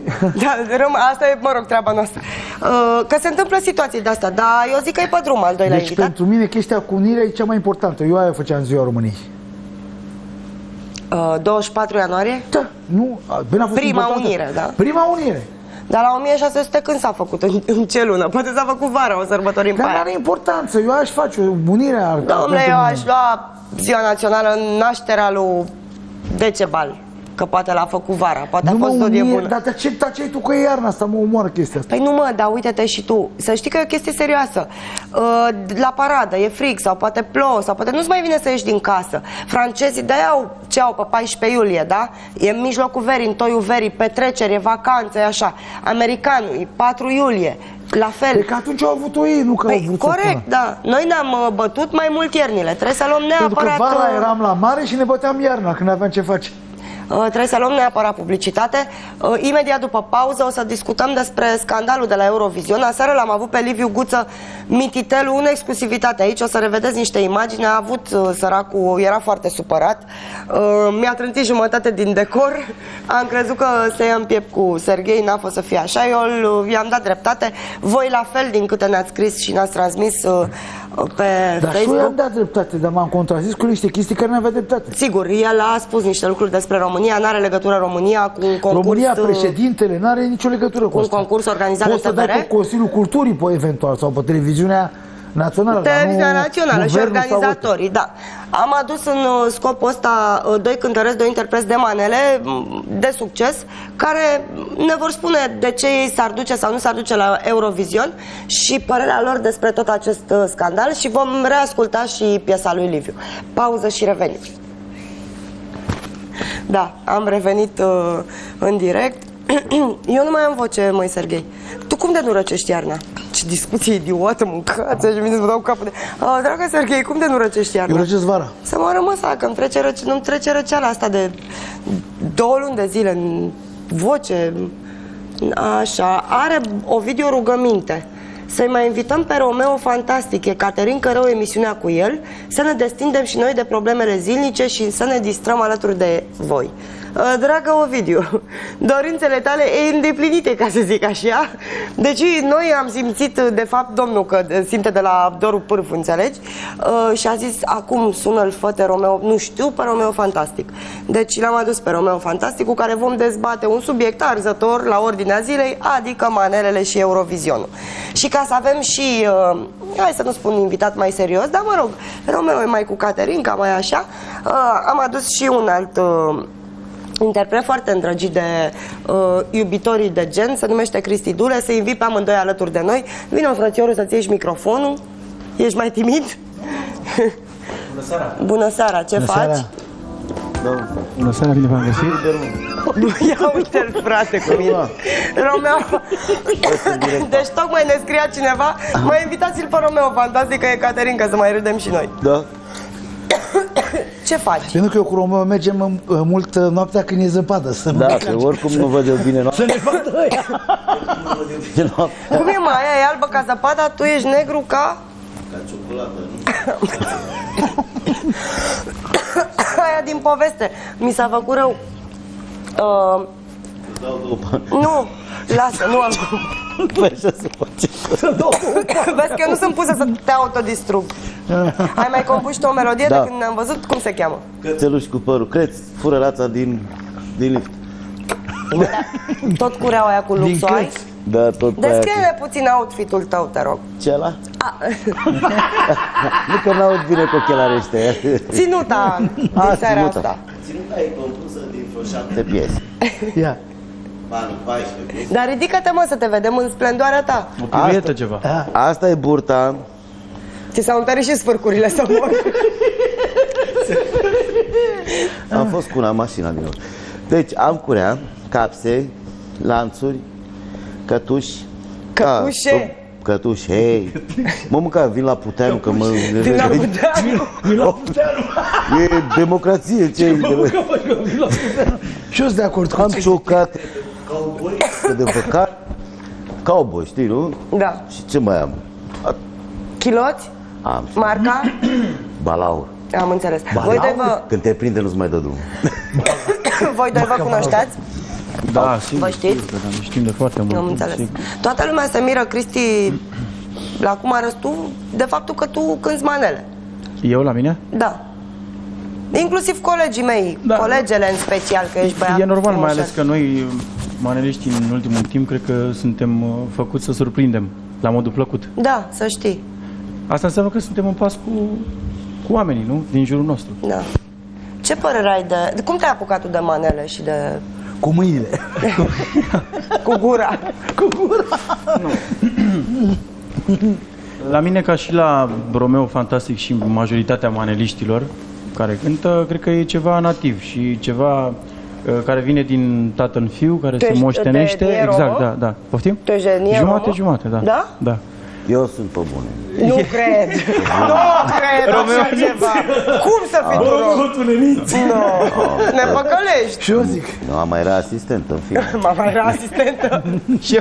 Da, asta e, mă rog, treaba noastră. Că se întâmplă situații de asta, dar eu zic că e pe drum al doilea Deci invitat. pentru mine chestia cu unirea e cea mai importantă. Eu aia făceam Ziua României. douăzeci și patru ianuarie? Da, nu, bine a fost Prima importantă. unire, da. Prima unire. Dar la o mie șase sute când s-a făcut? În, în ce lună? Poate s-a făcut vara, o sărbătorim pe Dar aia. are importanță, eu aș face unirea. Dom'le, eu aș lua Ziua Națională în nașterea lui Decebal, că poate l-a făcut vara, poate Nu a fost mă o die unire, bună. dar ce taceai tu că e iarna asta, mă omoară chestia asta. Păi nu mă, dar uite-te și tu, să știi că e o chestie serioasă. Uh, La paradă e frig sau poate plouă sau poate nu-ți mai vine să ieși din casă. Francezii de-aia au ce au pe paisprezece iulie, da? E în mijlocul verii, în toiul verii, petreceri, e vacanță, e așa. Americanul e patru iulie, la fel. Păi că atunci au avut-o ei, nu că au Păi, vrut corect, să da. Noi ne-am uh, bătut mai mult iernile. Trebuie să luăm neapărat... Pentru că vara uh, eram la mare și ne băteam iarna când aveam ce face. Uh, trebuie să luăm neapărat publicitate. Uh, imediat după pauză o să discutăm despre scandalul de la Eurovision. Aseară l-am avut pe Liviu Guță, mititelul, în exclusivitate aici. O să revedeți niște imagini. A avut uh, săracul, era foarte supărat. Uh, mi-a trântit jumătate din decor. Am crezut că se ia în piept cu Serghei, n-a fost să fie așa. Eu i-am dat dreptate. Voi la fel, din câte ne-ați scris și ne-ați transmis uh, pe Dar și eu Facebook. i-am dat dreptate, dar m-am contrazis cu niște chestii care nu avea dreptate. Sigur, el a spus niște lucruri despre România, n-are legătură România cu un concurs... România, președintele, nu are nicio legătură cu, cu un asta. concurs organizat Poți de să T V R? dai pe Consiliul Culturii, pe eventual, sau pe televiziunea națională. Televiziunea dar nu Națională și guvernul sau organizatorii, da. Am adus în uh, scopul ăsta uh, doi cântăreți, doi interpreți de manele m, de succes, care ne vor spune de ce ei s-ar duce sau nu s-ar duce la Eurovision și părerea lor despre tot acest uh, scandal și vom reasculta și piesa lui Liviu. Pauză și revenim. Da, am revenit uh, în direct. Eu nu mai am voce, măi, Serghei. Tu cum de nu răcești iarna? Ce discuție idiotă, mâncați, și vine să mă dau capul de... Oh, dragă Serghei, cum de nu răcești iarna? Eu răcesc vara. Să mă rămăs că îmi trece, răce... nu-mi trece răceala asta de două luni de zile în voce. Așa, are Ovidiu rugăminte. Să-i mai invităm pe Romeo Fantastic, e Caterin Cărău, emisiunea cu el, să ne destindem și noi de problemele zilnice și să ne distrăm alături de voi. Dragă Ovidiu, dorințele tale e îndeplinite, ca să zic așa. Deci noi am simțit, de fapt, domnul că simte de la Doru Pârfu, înțelegi? Și a zis, acum sună-l făte Romeo, nu știu, pe Romeo Fantastic. Deci l-am adus pe Romeo Fantastic, cu care vom dezbate un subiect arzător la ordinea zilei, adică manelele și Eurovizionul. Și ca să avem și, uh, hai să nu spun invitat mai serios, dar mă rog, Romeo e mai cu Caterinca, mai așa, uh, am adus și un alt... Uh, interpret foarte îndrăgit de uh, iubitorii de gen, se numește Cristi Dule, să invit pe amândoi alături de noi. Vino, frățiorul, să-ți ieși microfonul. Ești mai timid? Bună seara! Bună seara, ce Bună faci? seara. Da. Bună seara, bine v-am găsit! Ia uite-l, frate, cum e. Romeo. Deci tocmai ne scria cineva, mai invitați-l pe Romeo Fantastic, că e Caterinca, să mai râdem și noi. Da. Ce faci? Pentru că eu cu Romeo mergem uh, mult uh, noaptea când e zăpadă. Să Da, că oricum nu văd eu bine noaptea. Să ne vadă ăia. Cum e, mai aia e albă ca zăpada, tu ești negru ca... Ca ciocolată, Aia din poveste. Mi s-a făcut rău. Uh, dau două bani. nu, lasă, nu am. Păi așa se face. Vezi că eu nu sunt pusă să te autodistrug. Ai mai compus tu o melodie Da. de când ne-am văzut? Cum se cheamă? Cățeluși cu părul. Creț, fură rața din, din lift. Tot cureaua aia cu Din luxul ai? căți. Da, tot pe aia. Descrie-ne puțin outfit-ul tău, te rog. Ce ăla? A, Nu că n-aud bine cu ochelari ăștia. ținuta din A, seara ținuta. asta. Ținuta e compusă din vreo șapte piese. Ia. Banii, paisprezece piese. Dar ridică-te, mă, să te vedem în splendoarea ta. O piruetă ceva. Asta e burta. Ți s-au întărit și sfârcurile să mor. Am fost cu una în mașina din nou. Deci am curea, capse, lanțuri, cătuși. Cătușe. Ah, cătuși, hei. Mă mânca, vin la Puteanu că mă... Din la Budeanu. E democrație, ce e? Și eu sunt de acord cu Am ce ciocat, de văcat, cowboy, știi, nu? Da. Și ce mai am? Chiloți? Am Marca? balaur. Am înțeles. Voi doi vă, Când te prinde nu-ți mai dă drum. voi doi vă cunoșteați? Da, sigur, Vă știți? sigur, da, ne știm de foarte mult. Am înțeles. sigur. Toată lumea se miră, Cristi, la cum arăți tu, de faptul că tu cânti manele. Eu la mine? Da. Inclusiv colegii mei, Da. colegele în special, că ești băiat E normal, mai frumușel. ales că noi, maneliștii, în ultimul timp, cred că suntem uh, făcuți să surprindem, la modul plăcut. Da, să știi. Asta înseamnă că suntem în pas cu, cu oamenii, nu? Din jurul nostru. Da. Ce părere ai de... de cum te-ai apucat tu de manele și de... Cu mâinile. cu gura? Cu gura. La mine, ca și la Romeo Fantastic și majoritatea maneliștilor care cântă, cred că e ceva nativ și ceva uh, care vine din tată în fiu, care Tu se ești moștenește. de- de exact, romă? da, da. Poftim? Tu ești etnie Jumate, romă? jumate, da. Da? Da. Eu sunt pe bune. Nu cred. Nu cred așa ceva. Cum să fii tu român? Nu. Ne păcălești. Și eu zic. Nu, mama era asistentă, în fine. Mama era asistentă. Și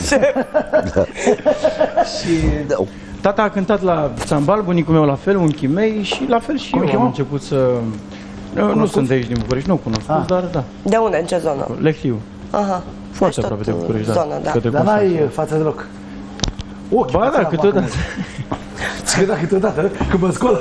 Da. tata a cântat la țambal, bunicul meu la fel, unchii mei și la fel și Cum îi eu am cheamă? început să... Nu, nu sunt de aici din București, nu cunosc, Ah. dar da, De unde? În ce zonă? Lehliu. Aha. Foarte Deci aproape de tot București, da. zonă, da. Către Dar Constanța. n-ai față deloc. Ochi, Ba da, câteodată. Că da, câteodată, când mă scol.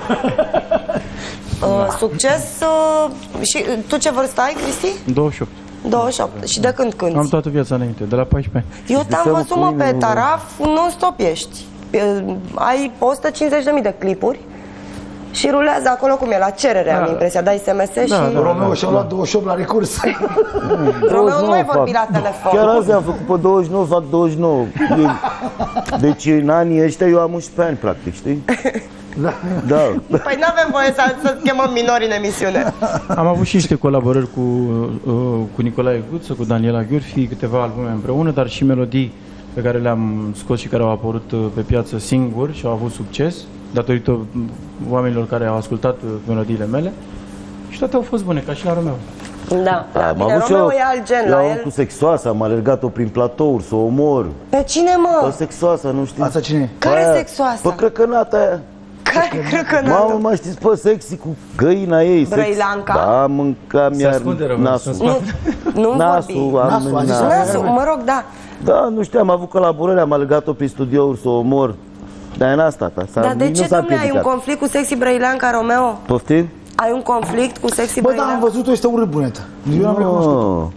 Uh, succes uh, și uh, tu ce vârstă ai, Cristi? douăzeci și opt. douăzeci și opt. Și de când cânti? Am toată viața înainte, de la paisprezece ani. Eu te-am seama văzut, cu mă, mine, pe nu- taraf, non-stop ești. Uh, Ai o sută cincizeci de mii de clipuri și rulează acolo cum e, la cerere, am Da. impresia. Dai S M S și... Da, da. Romeo și-a luat douăzeci și opt la recurs. Romeo nu mai fac. vorbi la telefon. Chiar azi am făcut pe douăzeci și nouă, fac douăzeci și nouă. E- Deci în anii ăștia eu am unsprezece ani, practic, știi? Da. Da. Păi n-avem voie să, să chemăm minori în emisiune. Am avut și niște colaborări cu, uh, cu Nicolae Guță, cu Daniela Gheorfi, câteva albume împreună, dar și melodii pe care le-am scos și care au apărut uh, pe piață singur și au avut succes, datorită mm, oamenilor care au ascultat uh, melodiile mele. Și toate au fost bune, ca și la Romeo. Da, da, Am bine, avut și Romeo eu, e alt gen eu la am el. cu sexoasa, am alergat-o prin platouri, să o omor. Pe cine, Pe mă? sexoasa, nu știi? Asta cine e? Care Aia, sexoasă? Pe crăcănata aia. Care cred Mamă, mă știți pe sexy cu găina ei. sex- Brăilanca? Da, mânca Se mi-ar ascunde Romeo, nasul. se Nu, nu Nasul, vorbi. am Nasul, a zis na- Nasul, mă rog, da. Da, nu știu, am avut colaborări, am alergat-o prin studiouri să o omor. Dar n-a stat asta. Dar de nici nu ce, s-a domnule, ai un împiedicat. conflict cu Sexy Brăilanca, Romeo? Poftim? Ai un conflict cu Sexy Bă, da, am Brăilanca? văzut-o, este un râbunetă. Eu n-am recunoscut. Nu.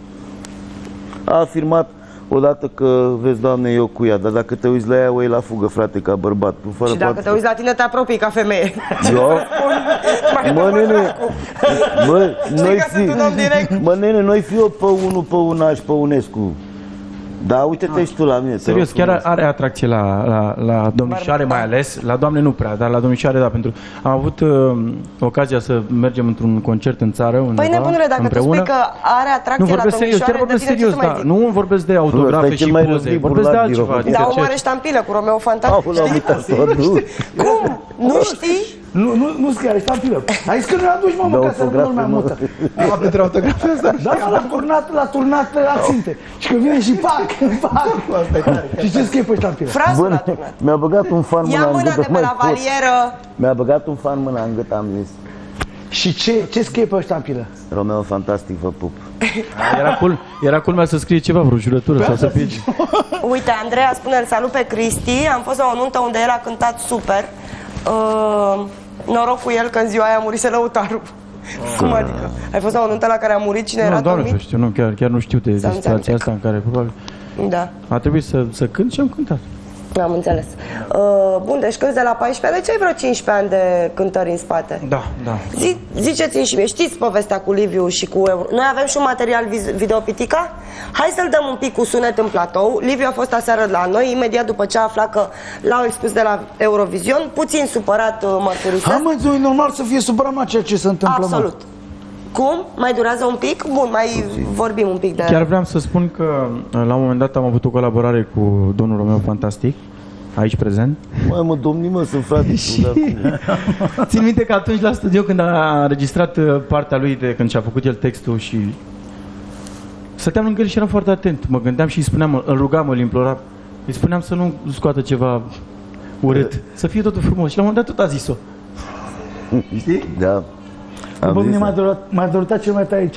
A afirmat odată că, vezi, Doamne, eu cu ea, dar dacă te uiți la ea, o iei la fugă, frate, ca bărbat. Fără Și dacă pat- te uiți la tine, te apropii ca femeie. Eu? Mă, nene, mă, noi că sunt fi, un om direct? mă, nene, noi fi eu pe unul, pe una și pe unescu. Da, uite-te și tu la mine. te Serios, rog chiar frumos. are atracție la, la, la domnișoare mai ales, la doamne nu prea, dar la domnișoare da, pentru am avut uh, ocazia să mergem într-un concert în țară undeva, Păi nebunule, dacă împreună. tu spui că are Nu atracție la vorbesc serios, chiar domnișoare, de vorbesc tine ce serios, să mai da. zic? Nu vorbesc de ăsta autografe e cel și mai poze, război vorbesc de burlat din altceva. România. adică Da, o ceea mare ce- ștampilă cu Romeo Fantastic. Aoleu, am uitat să o aduc. Cum? Nu știi? Nu, nu, nu scrie, are stampilă. Ai zis că nu aduci, mă, Da, mă, ca să rămână autografe, lumea mă. mută. A, pentru autografe asta? Da, l-a turnat, l-a turnat accinte. Și când vine și pac, pac. Și ce scrie pe ștampilă? Frasul Bă, l-a turnat. mi-a băgat un fan Ia mâna în mâna gât, de pe mai la pot. valieră. Mi-a băgat un fan mâna în gât, am zis. Și ce, ce scrie pe ștampilă? Romeo Fantastic, vă pup. Era cool, era cool să scrie ceva, vreo jurătură sau să fie. Uite, Andreea spune, îl salut pe Cristi. Am fost la o nuntă unde el a cântat super. Uh, noroc cu el că în ziua aia murise Lăutaru. Cum adică? Ai fost la o nuntă la care a murit cine era Nu, doamne, să dormit? știu, nu, chiar, chiar nu știu de, de Să nu situația înțeleg. asta în care probabil Da, a trebuit să, să cânt și am cântat. am înțeles. Uh, bun, deci cânti de la paisprezece ani, deci ai vreo cincisprezece ani de cântări în spate. Da, da. Zi, ziceți-mi și mie, știți povestea cu Liviu și cu Euro? Noi avem și un material viz- videopitica? Hai să-l dăm un pic cu sunet în platou. Liviu a fost aseară la noi, imediat după ce a aflat că l-au expus de la Eurovision, puțin supărat, uh, mărturisesc. Am mă, e normal să fie supărat la ceea ce se întâmplă. mă. Absolut. Cum? Mai durează un pic? Bun, mai vorbim un pic de... Chiar vreau să spun că la un moment dat am avut o colaborare cu domnul Romeo Fantastic, aici prezent. Măi, mă, domni, mă, sunt frate tu, dar cum? Țin minte că atunci la studio când a înregistrat uh, partea lui de când și-a făcut el textul și stăteam lângă el și eram foarte atent. Mă gândeam și îi spuneam, îl rugam, îl imploram. Îi spuneam să nu scoată ceva urât, să fie totul frumos. Și la un moment dat tot a zis-o. Da. Bă, Am mine zis, m-a dorit, m-a dorit cel mai tare aici.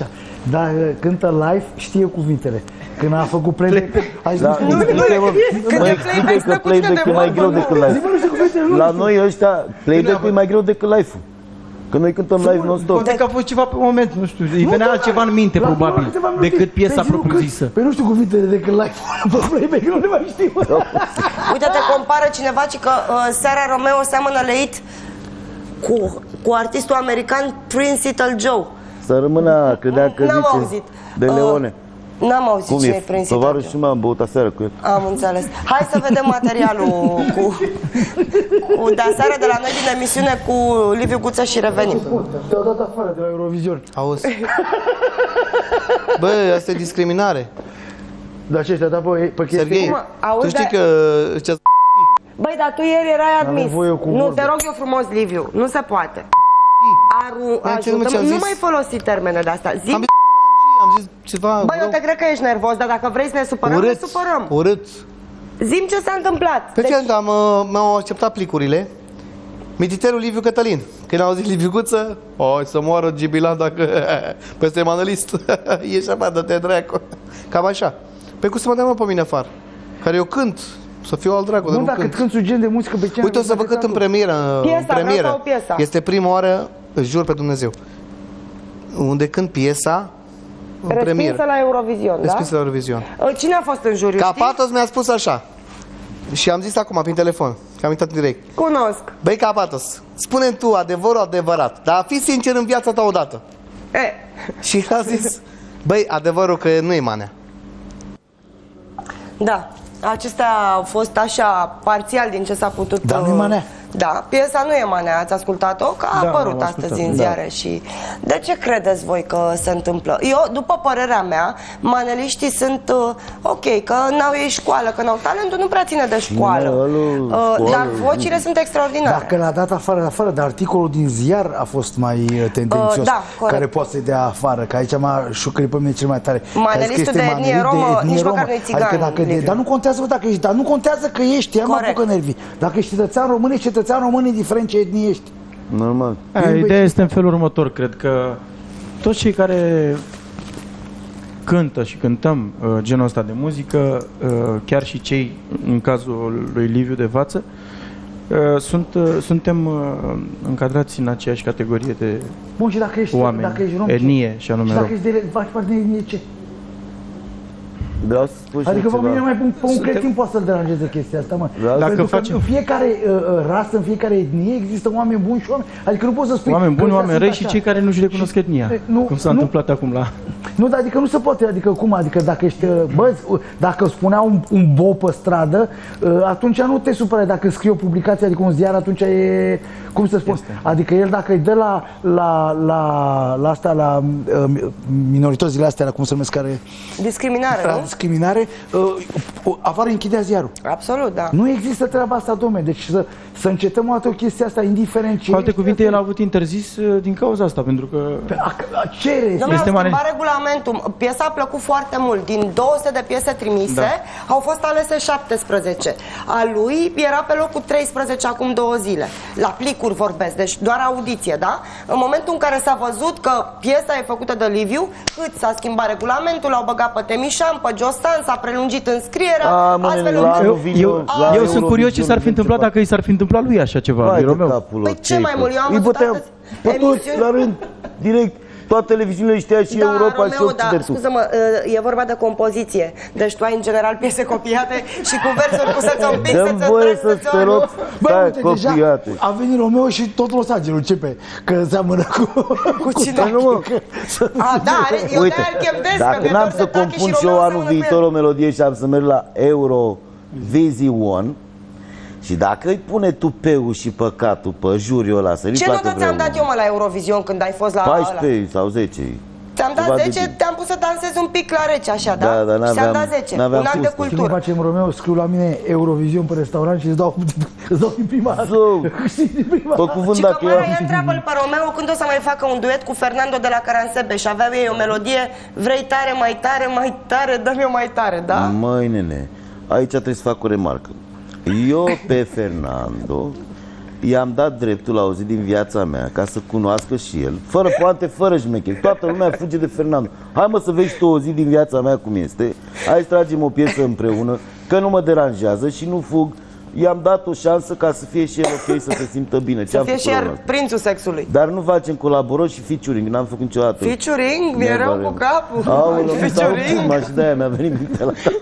Dar cântă live, știe cuvintele. Când a făcut playback, a zis, Da, nu, explică, mă, mă explică că playback e mai greu decât live. La noi ăștia, playback e mai greu decât live-ul. Că noi cântăm live non-stop. Poate că a fost ceva pe moment, nu știu, îi venea altceva în minte, probabil, decât piesa propriu-zisă. Păi nu știu cuvintele decât live-ul, pe playback nu le mai știu. Uite, te compară cineva și că uh, Sara Romeo seamănă leit cu, cu artistul american Prince Little Joe. Să rămână, credea că N-am zice auzit. de Leone. Uh, N-am auzit Cum cine e e? Prince Little Tovarăș Joe. și m-am băut aseară cu el. Am înțeles. Hai să vedem materialul cu, cu de aseară de la noi din emisiune cu Liviu Guță și revenim. Te-au dat afară de la Eurovision. Auzi? Bă, asta e discriminare. Dar ce, te-a dat pe, pe chestii? Serghei, Mă, auzi, tu știi dar- că ăștia Băi, dar tu ieri erai admis. nevoie cu Nu, vorbe. te rog eu frumos, Liviu. Nu se poate. Aru, Mai înțeleg, mă, ce ajută am Nu zis? mai folosi termene de astea. Zi. am zis, am zis ceva Băi, eu rău. te cred că ești nervos, dar dacă vrei să ne supărăm, urât, ne supărăm. urât. Zim ce s-a întâmplat. Pe deci... fiind, am, uh, mi-au acceptat plicurile. Mititerul Liviu Cătălin. Când au zis Liviu Guță, oi să moară Gibilan dacă peste manelist. Ieși afară, dă-te dracu. Cam așa. Pe cum să mă dea mă pe mine afară? Care eu cânt, să fiu al dracu, dar Nu, nu dacă cânt. cânti un gen de muzică pe scenă... Uite, o să vă cânt în premieră. Piesa, în vreau să premieră. aud piesa. Este prima oară, îți jur pe Dumnezeu, unde cânt piesa în Respinsă premieră. la Eurovision, da? Respinsă la Eurovision. Cine a fost în juriu, știi? Capatos mi-a spus așa. Și am zis acum prin telefon, că am intrat în direct. Cunosc. Băi, Capatos, spune-mi tu adevărul adevărat, dar fii sincer în viața ta odată. E, Și a zis, băi, adevărul că nu e manea. da. Acestea au fost așa, parțial din ce s-a putut... Dar nu e uh, manea. Da, piesa nu e manea, ați ascultat-o? Că a Da, apărut am astăzi ascultat, în da. ziare și... De ce credeți voi că se întâmplă? Eu, după părerea mea, maneliștii sunt uh, ok, că n-au ei școală, că n-au talentul, nu prea ține de școală. Nu, alu, Uh, școală. dar vocile sunt extraordinare. Dacă l-a dat afară, afară, dar articolul din ziar a fost mai uh, tendențios, Uh, da, corect. care poate să-i dea afară, că aici m-a șucrit pe mine cel mai tare. Manelistul A zis că de este etnie manelit romă, nici romă. măcar nu-i țigan, Adică dacă de, Liviu. dar nu contează, bă, dacă ești, dar nu contează că ești, ia mă Corect. apucă nervii. Dacă ești cetățean român, ești cetățean român, indiferent ce etnie ești. Normal. Aia, ideea este în felul următor, cred că toți cei care cântă și cântăm uh, genul ăsta de muzică, uh, chiar și cei în cazul lui Liviu de față, uh, sunt, uh, suntem uh, încadrați în aceeași categorie de Bun, și dacă ești, oameni, dacă ești rom, ce? etnie și anume Și dacă rom. ești de, faci parte de etnie, ce? Vreau să spun și Adică pe ceva. mine mai pe un cretin poate să-l deranjeze chestia asta, mă. Dacă Pentru că facem- în fiecare uh, uh, rasă, în fiecare etnie există oameni buni și oameni. Adică nu poți să spui Oameni că buni, ăștia oameni sunt răi și așa. cei care nu-și recunosc etnia, E, nu, cum s-a nu. întâmplat acum la... Nu, dar adică nu se poate, adică cum, adică dacă ești, uh, bă, uh, dacă spunea un, un bo pe stradă, uh, atunci nu te supărai, dacă scrie o publicație, adică un ziar, atunci e, cum să spun, Este. adică el dacă îi dă la, la, la, la asta, la uh, minoritățile astea, la cum se numesc, care, Discriminare, la nu? discriminare, uh, afară închidea ziarul. Absolut, da. Nu există treaba asta, domne, deci să, să încetăm o dată o chestie asta, indiferent ce Cu alte ești, cuvinte, el a avut interzis uh, din cauza asta, pentru că... Pe- a, a, cere, Domnule, Este au schimbat mare- regulamentul. Piesa a plăcut foarte mult. Din două sute de piese trimise, Da. au fost alese șaptesprezece. A lui era pe locul treisprezece acum două zile. La plicuri vorbesc, deci doar audiție, da? În momentul în care s-a văzut că piesa e făcută de Liviu, cât s-a schimbat regulamentul, l-au băgat pe Temișan, pe Jostan, s-a prelungit înscrierea, A, mă, astfel la încât... anul Eu, video, eu, la eu sunt curios ce Eurovision s-ar fi întâmplat ceva. dacă i s-ar fi întâmplat lui așa ceva, Vai lui de Romeo. capul lor, Păi ce mai cu- mult? Eu am Îi văzut băteam astăzi pe toți emisiuni- la rând, direct. Toate televiziunile știa și Da, Europa și Romeo, dar Occidentul. scuză-mă, e vorba de compoziție. Deci tu ai în general piese copiate și cu versuri puse să împingi, Dăm să-ți voie întregi, să te rog, Bă, stai, uite, deja copiate. a venit Romeo și tot Los Angeles începe, că seamănă cu... Cu cine? Tati, Nu, mă. că- să- A, da, are, eu Uite, de-aia îl chem des, că dacă mi-e n-am dor să de Tachi compun și și eu Romeo anul seamănă cu viitor el. o melodie și am să merg la Eurovision și dacă îi pune tupeul și păcatul pe juriul ăla să-i Ce placă notă ți-am vreunul. dat eu, mă, la Eurovision când ai fost la ăla? paisprezece sau zece. Ți-am Ceva dat de zece, genul. te-am pus să dansezi un pic la rece, așa, da? Da, dar Și ți-am n-aveam- dat zece, un n-aveam act de cum să- Știi cum cultură. facem, Romeo? Scriu la mine Eurovision pe restaurant și îți dau, îți dau din prima dată. Zău. Știi, din prima Pe dată. cuvânt Și că dacă eu Mara, ia am... întreabă-l pe Romeo când o să mai facă un duet cu Fernando de la Caransebe și aveau ei o melodie, vrei tare, mai tare, mai tare, dă-mi-o mai tare, da? Măi, nene, aici trebuie să fac o remarcă. Eu pe Fernando i-am dat dreptul la o zi din viața mea ca să cunoască și el, fără poante, fără șmecheri. Toată lumea fuge de Fernando. Hai mă să vezi tu o zi din viața mea cum este. Hai să tragem o piesă împreună, că nu mă deranjează și nu fug. I-am dat o șansă ca să fie și el ok, să se simtă bine. Să fie și el prințul sexului. Dar nu facem colaborări și featuring, n-am făcut niciodată. Featuring? Mi-e rău cu capul. Aoleu, featuring? Și de-aia mi-a venit mintea la cap.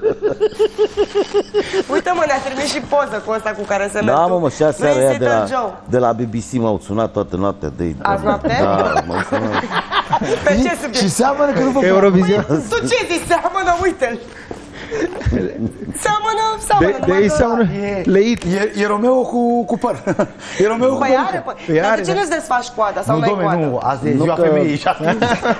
Uite mă, ne-a trimis și poză cu ăsta cu care se merge. Da, mă, mă, și aseară ea de la, de la B B C m-au sunat toată noaptea de Azi noapte? Da, m-au sunat. Pe ce subiect? Și seamănă că nu vă Eurovision. Păi, tu ce zici? Seamănă, uite-l. Seamănă, seamănă. De ei seamănă leit. E, e Romeo cu, cu păr. E Romeo cu Păi păr. are, păi. Dar de ce nu-ți desfaci coada sau Nu, n-ai dom'le, coadă? nu, azi e Nu ziua că- femeii și atunci.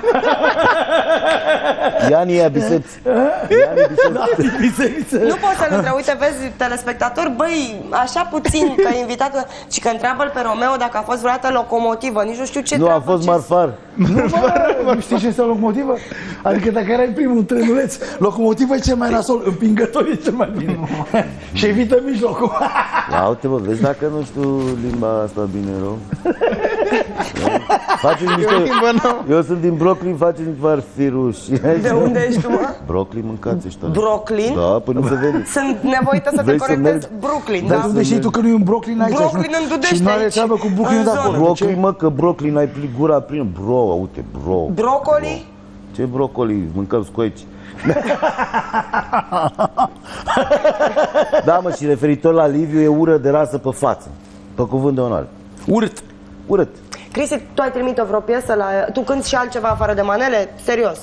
Iani e biseți. Iani biseți. Nu poți să-l între, uite, vezi, telespectator, băi, așa puțin că invitat, ci că întreabă-l pe Romeo dacă a fost vreodată locomotivă, nici nu știu ce Nu, a treabă, fost ce- marfar. Nu, bă, nu știi ce este o locomotivă? Adică dacă erai primul în trenuleț, locomotivă e cel mai nasol, împingător e cel mai bine. Și evită mijlocul. Ia uite, bă, vezi dacă nu știu limba asta bine rău. Faceți niște... Eu sunt din Brooklyn, faceți niște firuși. De unde ești tu, mă? Brooklyn mâncați ăștia. Brooklyn? Da, păi nu se vede. Sunt nevoită să te Vrei să corectez. mergi? Brooklyn, Dar da? unde știi tu că nu e un Brooklyn aici? Brooklyn și nu- în Dudești Și nu are aici, treabă cu Brooklyn în de zonă. acolo. Brooklyn, mă, că Brooklyn ai pli gura plină. Bro, uite, bro. Brocoli? Ce brocoli? Mâncăm scoici. Da, mă, și referitor la Liviu, e ură de rasă pe față. Pe cuvânt de onoare. Urât. Urât. Cristi, tu ai trimit o vreo piesă la... Tu cânti și altceva afară de manele? Serios.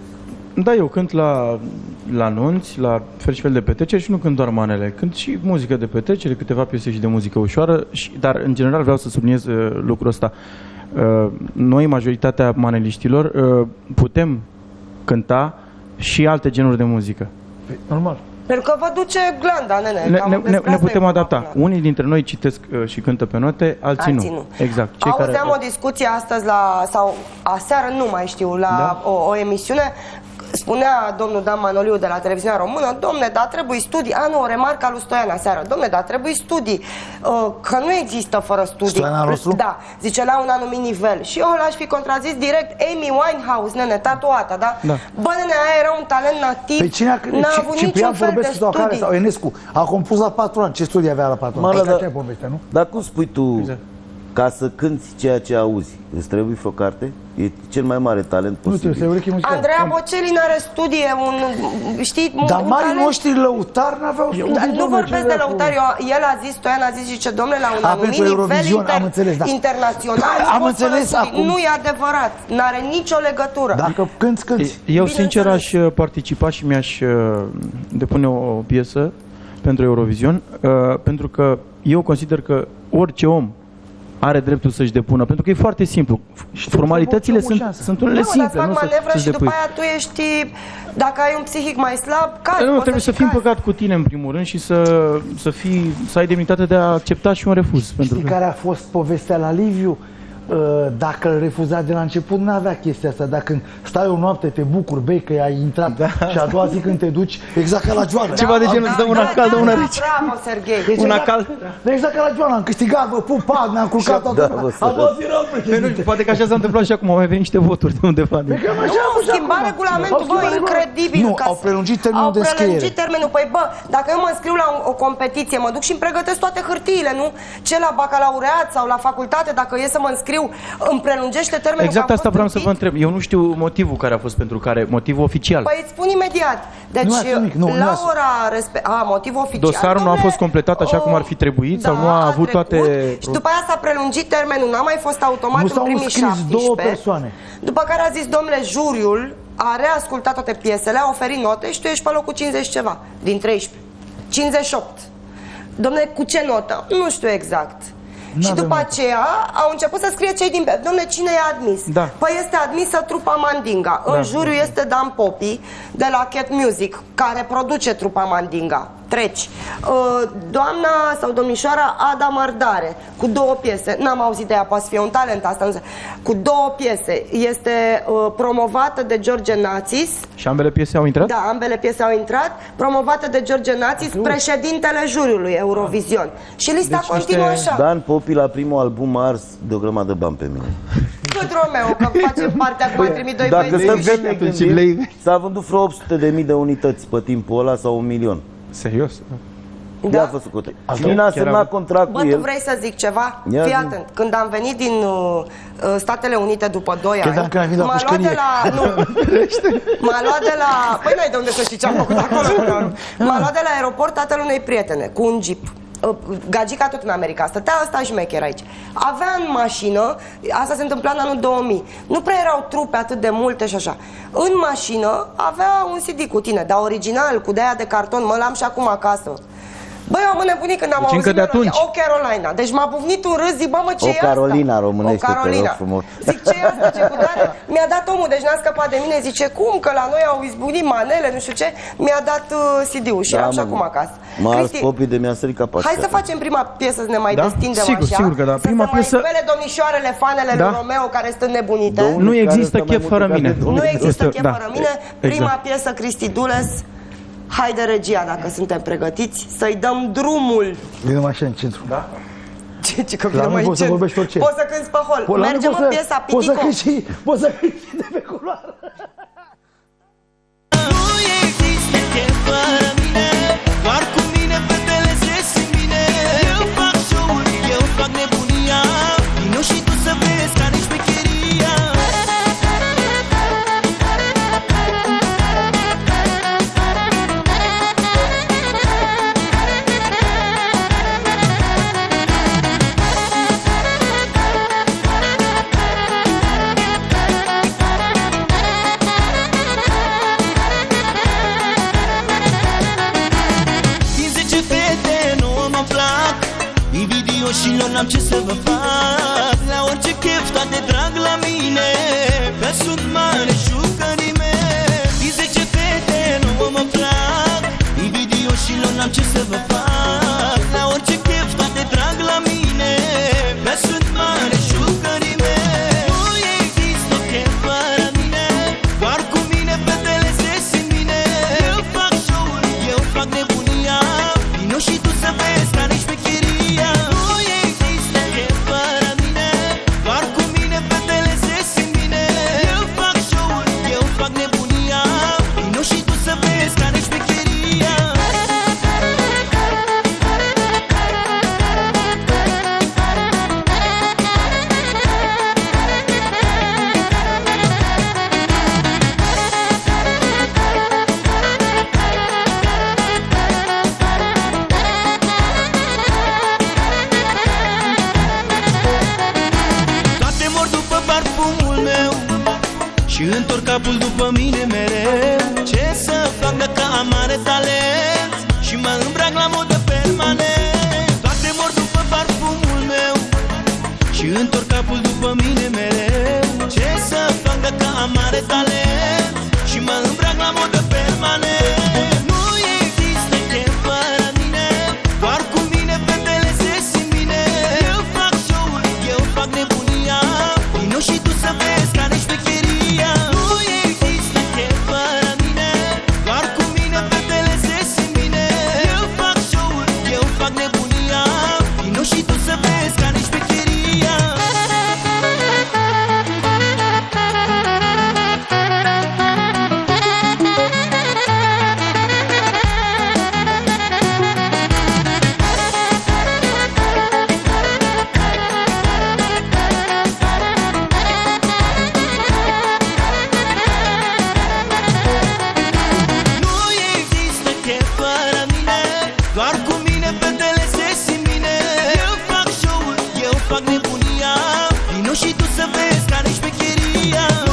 Da, eu cânt la, la nunți, la fel și fel de petreceri și nu cânt doar manele. Cânt și muzică de petrecere, câteva piese și de muzică ușoară, și, dar în general vreau să subliniez uh, lucrul ăsta. Uh, noi, majoritatea maneliștilor, uh, putem cânta și alte genuri de muzică. Normal. Pentru că vă duce glanda, nene. Ne, Cam ne, despre ne, asta ne e putem vorba adapta. până la- Unii dintre noi citesc uh, și cântă pe note, alții, Alții nu. nu. Exact. Cei Auzeam care, o discuție astăzi la, sau aseară, nu mai știu, la Da. o, o emisiune. Spunea domnul Dan Manoliu de la televiziunea română: domne, dar trebuie studii. A, nu, o remarcă a lui Stoian aseară: domne, dar trebuie studii, uh, că nu există fără studii. Stoian al nostru? Da, zice, la un anumit nivel. Și eu l-aș fi contrazis direct. Amy Winehouse, nene, tatuată, da? Da. Bă, nene, aia era un talent nativ. Pe cine a N-a avut Ciprian niciun fel de Vorbescu sau care? studii. Sau Enescu? A compus la patru ani. Ce studii avea la patru Mă, ani? da, Asta da. ce povestea, nu? Dar cum spui tu, Exact. ca să cânti ceea ce auzi, îți trebuie vreo carte? E cel mai mare talent Nu trebuie să posibil. e ureche muzicală. Andreea Bocelli n-are studii, un, știi, un, Dar un marii talent. noștri lăutari n-aveau studii. Dar nu domnule, vorbesc ce de dracu. lăutari, eu- el a zis, Stoian a zis, zice, domnule, la un A, anumit pentru nivel Eurovision, inter, am înțeles, da. internațional, Da, nu am poți fără înțeles studii. acum. Nu e adevărat, n-are nicio legătură. Dacă cânti, cânti. Eu Bineînțeles. sincer aș uh, participa și mi-aș uh, depune o, o piesă pentru Eurovision, uh, pentru că eu consider că orice om are dreptul să-și depună, pentru că e foarte simplu. Formalitățile să-ți dau o sunt, șansă. sunt unele Nu, dar simple, fac nu să, manevră să-ți și după depui. aia tu ești, dacă ai un psihic mai slab, caz, Nu, poți trebuie să și fii cazi. împăcat cu tine în primul rând și să, să, fii, să ai demnitatea de a accepta și un refuz. Pentru Știi că... care a fost povestea la Liviu? Uh, Dacă îl refuza de la început, n-avea chestia asta. Dacă stai o noapte, te bucuri, bei că ai intrat și a doua zi când te duci, exact ca la Joana. Ceva de genul, îți dă una caldă, una da, rece. Bravo, Serghei. Deci Una exact, cald. exact ca la Joana, am câștigat, bă, pupat, ne-am culcat toată Da, lumea. bă, A doua zi rău Păi președinte. nu, poate că așa s-a întâmplat și acum, au mai venit niște voturi de undeva. De... Că așa Nu, am făcut schimba acum. regulamentul, Au bă, schimbat incredibil. Nu, ca au să- prelungit termenul au de înscriere. prelungit termenul. Păi, bă, dacă eu mă înscriu la o, o competiție, mă duc și îmi pregătesc toate hârtiile, nu? Ce la bacalaureat sau la facultate, dacă e să mă înscriu, îmi prelungește termenul. Exact că am asta fost vreau să vă împit? întreb. Eu nu știu motivul care a fost pentru care, motivul oficial. Păi îți spun imediat. Deci, Nu lasă nimic, nu, nu la lasă. ora respect... A, motiv oficial. Dosarul nu a dom'le, fost completat așa cum ar fi trebuit sau nu a avut trecut. toate- Și după aia s-a prelungit termenul, n-a mai fost automat Nu în s-au primii înscris șaptesprezece. două persoane. După care a zis, domnule, juriul a reascultat toate piesele, a oferit note și tu ești pe locul cincizeci ceva, din treisprezece. cincizeci și opt. Domnule, cu ce notă? Nu știu exact. Și N-avem după notă. aceea au început să scrie cei din... Dom'le, cine e admis? Da. Păi este admisă trupa Mandinga. În juriu este Dan Popi de la Cat Music, care produce trupa Mandinga. treci. Uh, doamna sau domnișoara Ada Mardare, cu două piese, n-am auzit de ea, poate să fie un talent asta, nu știu. Cu două piese, este uh, promovată de George Națis. Și ambele piese au intrat? Da, ambele piese au intrat, promovată de George Națis, președintele juriului Eurovision. Și lista deci continuă așa. Dan Popi la primul album a ars de o grămadă de bani pe mine. Cât Romeo, că face parte acum, ai trimit doi băieți. S-a vândut vreo opt sute de mii de unități pe timpul ăla sau un milion. Serios? Da. Ia fă sucote. Și Nina a semnat contract Bă, cu tu el. vrei să zic ceva? Ia Fii zi. atent. Când am venit din uh, Statele Unite după doi ani, dacă ai venit la m-a luat de la... Nu, m-a luat de la... Păi n-ai de unde să știi ce am făcut acolo. M-a luat de la aeroport tatăl unei prietene, cu un jeep. Gagica tot în America, stătea ăsta șmecher aici. Avea în mașină, asta se întâmpla în anul două mii, nu prea erau trupe atât de multe și așa. În mașină avea un C D cu tine, dar original, cu de-aia de carton, mă l-am și acum acasă. Băi, eu am înnebunit când am deci auzit de atunci. O Carolina. Deci m-a bufnit un râs, zic, bă, mă, ce O e asta? Carolina românește, O Carolina. te rog frumos. Zic, ce e asta, ce cutare? Mi-a dat omul, deci n-a scăpat de mine. Zice, cum, că la noi au izbucnit manele, nu știu ce. Mi-a dat uh, C D-ul și Da, am și mă, acum acasă. M-a ars Cristi, Popi de mi-a sărit capacitate. hai să facem prima piesă, să ne mai Da? destindem Sigur, așa. sigur că da. Prima să piesă- se mai spele domnișoarele, fanele Da? lui Romeo, care sunt înnebunite. Domnul Nu care există stă mai chef mult fără decât mine. de- Nu există Este- chef da, fără mine. exact. Prima piesă, Cristi Dules. Haide, regia, dacă suntem pregătiți, să-i dăm drumul. Vine așa în centru. Da? Ce, ce că La vine noi mai poți să încet. vorbești orice. Poți să cânti pe hol. Po- la noi Mergem poți în să- piesa Poți să Pitico. cânti și, poți să cânti de pe culoare. Nu există chef fără mine, doar cu mine fetele se simt bine. Eu fac show-uri, eu fac nebunia, vino și tu să vezi care-i șmecheria. Din zece fete nouă mă plac, invidioșilor n-am ce să vă fac. La orice chef toate drag la mine, că sunt mare jucărime. Din zece fete nouă mă plac, invidioșilor n-am ce să vă fac. La orice chef toate drag la mine, că sunt mare jucărime. Nu există chef fără mine, doar cu mine fetele se simt bine. Eu fac show-uri, eu fac nebunia, vino și tu să vezi care-i șmecheria. Nu există chef fără mine, doar cu mine fetele se simt bine. Eu fac show-uri, eu fac nebunia, vino și tu să vezi care-i șmecheria. Toate mor după parfumul meu și întorc capul după mine mereu. Ce să fac dacă am mare talent și mă îmbrac la modă permanent? Toate mor după parfumul meu și întorc capul după mine mereu. Ce să fac dacă am mare talent și mă îmbrac la modă permanent? Nu există chef fără mine, doar cu mine fetele se simt bine. Eu fac show-uri, eu fac nebunia, vino și tu să vezi care-i șmecheria. Nu există chef fără mine, doar cu mine fetele se simt bine. Eu fac show-uri, eu fac nebunia, vino și tu să vezi care-i șmecheria. Nu există chef fără mine, doar cu mine fetele se simt bine. Eu fac show-uri, eu fac nebunia, vino și tu să vezi care-i șmecheria.